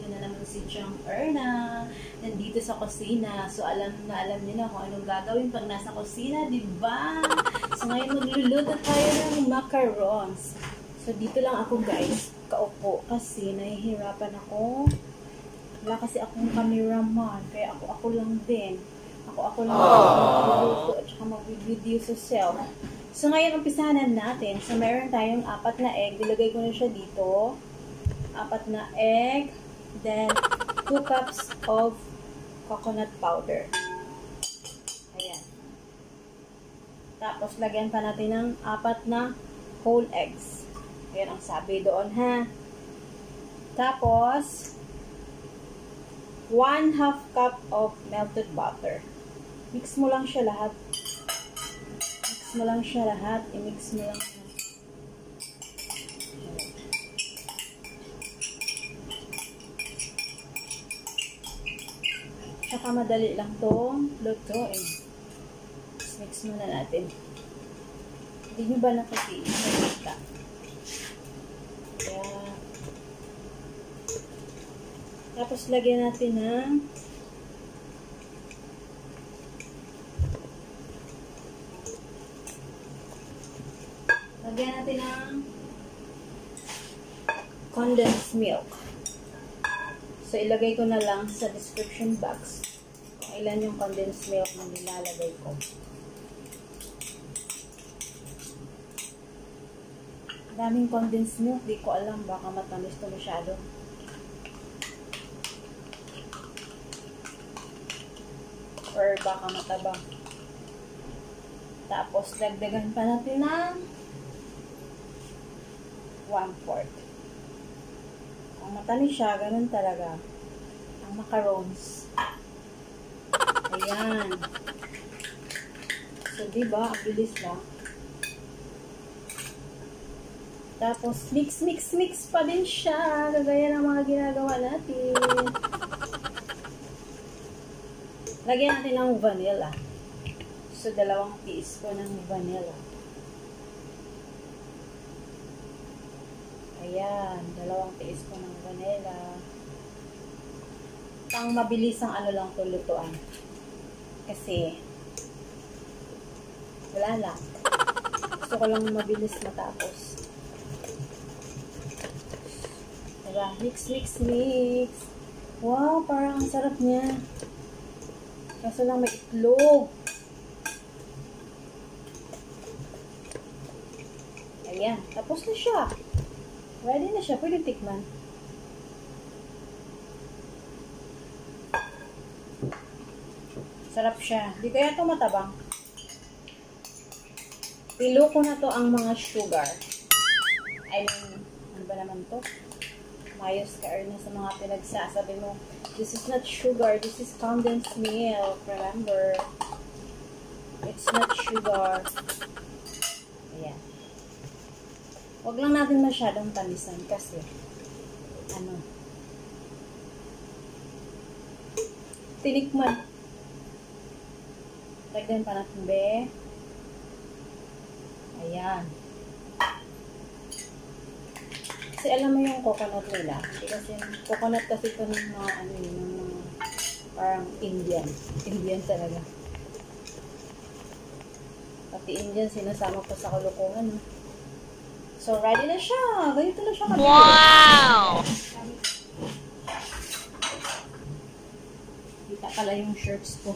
ko na naman si Chang Erna. Nandito sa kusina. So, alam niyo na kung anong gagawin pag nasa kusina, di ba? So, ngayon magluluto tayo ng macarons. So, dito lang ako guys, kaupo. Kasi nahihirapan ako. Wala kasi akong cameraman. Kaya ako lang din. Ako lang magluluto at saka mag-video sa self. So, ngayon, umpisahan natin. So, meron tayong 4 na egg. Dilagay ko na siya dito. 4 na egg. Then, 2 cups of coconut powder. Ayan. Tapos, lagyan pa natin ng 4 na whole eggs. Ayan ang sabi doon, ha? Tapos, 1/2 cup of melted butter. Mix mo lang siya lahat. I-mix mo lang siya. Saka madali lang itong lutuin. Mix muna natin. Hindi nyo ba nakikita? Kaya, tapos lagyan natin ng condensed milk. So, ilagay ko na lang sa description box kung ilan yung condensed milk na nilalagay ko. Daming condensed milk. Di ko alam. Baka matamis to masyado. Or baka matabang. Tapos, dagdagan pa natin ng 1/4. Kung matamis siya, ganun talaga. Ang macarons. Ayan. So, diba? Ang bilis lang. Tapos, mix pa din siya. Kagaya ng mga ginagawa natin. Lagyan natin ng vanilla. So, 2 teaspoon ng vanilla. Ayan, 2 teaspoon ng vanilla. Pang mabilis ang ano lang ito lutuan. Kasi, wala lang. Gusto ko lang mabilis matapos. Diba? Mix. Wow, parang ang sarap niya. Kaso lang may itlog. Ayan, tapos na siya. Ready na siya. Pwede tikman. Sarap siya. Di kaya ito matabang. Pilo ko na to ang mga sugar. I mean, ano ba naman to? Mayos ka na sa mga pinagsasabi mo. This is not sugar. This is condensed milk. Remember. It's not sugar. Ayan. Huwag lang natin masyadong tamisan kasi tinikman. Lagyan pa natin, be. Ayan. Kasi alam mo yung coconut nila. Kasi coconut kasi ito ng mga parang Indian. Indian talaga. Pati Indian sinasama pa sa kulukungan. So, ready na siya. Ganito na siya. Wow! Kita pala yung shirts ko.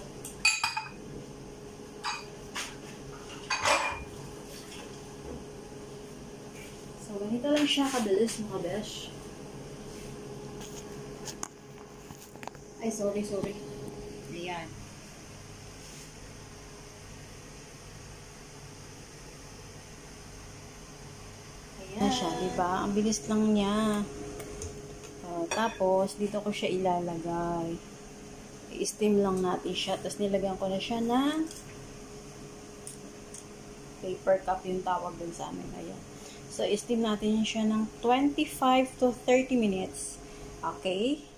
So, ganito lang siya kabilis mga besh. Ay, sorry. Ayan. Na siya, diba? Ang bilis lang niya. Tapos, dito ko siya ilalagay. I-steam lang natin siya. Tapos, nilagyan ko na siya ng paper cup yung tawag dun sa amin. Ayan. So, i-steam natin siya ng 25 to 30 minutes. Okay?